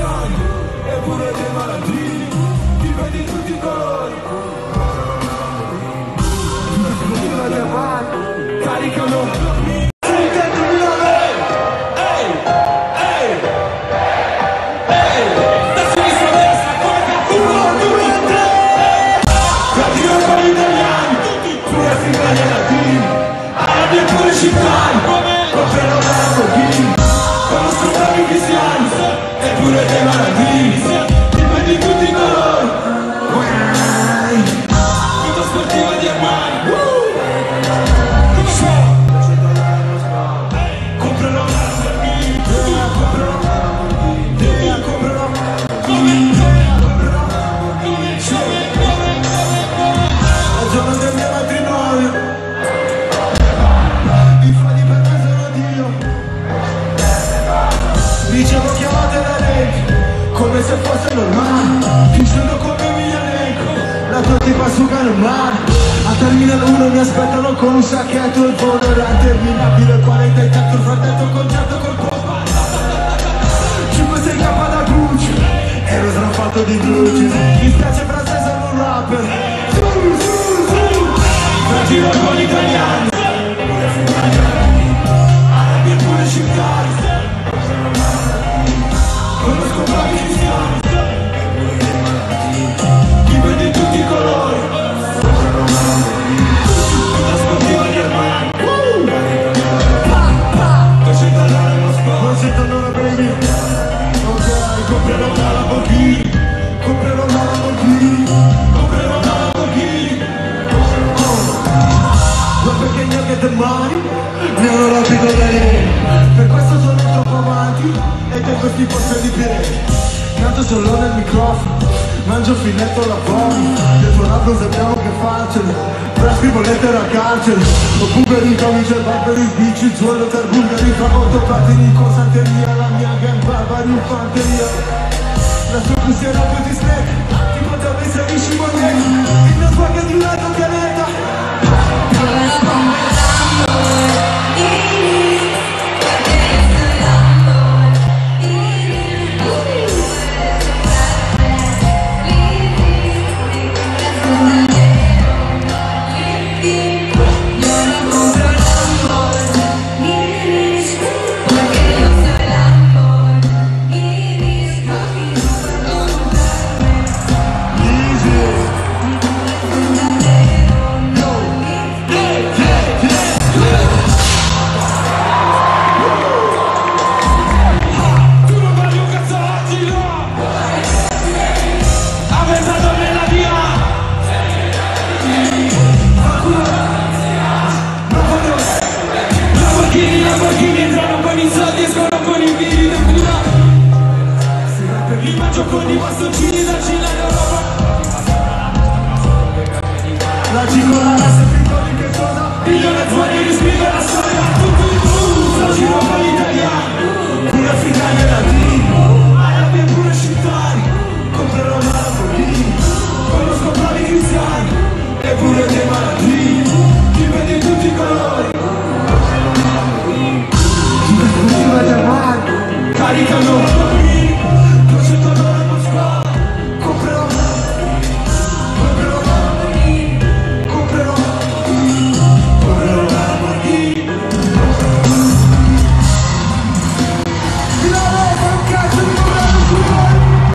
cristiani e pure dei malandrini, vive di tutti i colori. Una diamante, caricano. Comprano la Lamborghini, conosco bravi cristiani e pure dei malandrini, vive di tutti i colori. Vita sportiva di Armani, come fa? Comprano la Lamborghini, comprano la Lamborghini, comprano il giorno del mio matrimonio. Dicevo chiamate da legge, come se fosse normale, chiudendo come Migliarenko, la tua tipa suga nel mare. A Terminal 1 mi aspettano con un sacchetto, il volo era interminabile, 47 il fratello concerto col pompa. 5-6 K da Gucci, ero strafatto di luci, mi spiace frase sono un rapper. Giro con gli italiani, arabi e pure scimmari. Conosco bravi cristiani, vive di tutti i colori. Vita sportiva di Armani, $200 lo sport, $200 baby. Ok, comprerò una Lamborghini, comprerò una Lamborghini, comprerò una Lamborghini. Ma perché neanche te mani mi hanno rapito lei. Per questo sono troppo avanti e tengo sti posti di piedi. Canto solo nel microfono, mangio filetto la vomito. Del tuo rap non sappiamo che farcene, però scrivo lettere a carcere. Ho bulgari, camice, barbari, bici, giuelo, ter bulgari. Fra conto platini con santeria, la mia gang barbari, infanteria. La sua pussiera più discreta, tipo te inserisci moneta. Il mio swag è di una pianeta. Lamborghini entrano con i soldi, escono con i vini del culo. Li mangio con i bastoncini da Cina in Europa. La cicolata se piccoli che cosa, milione fuori rispiega la storia.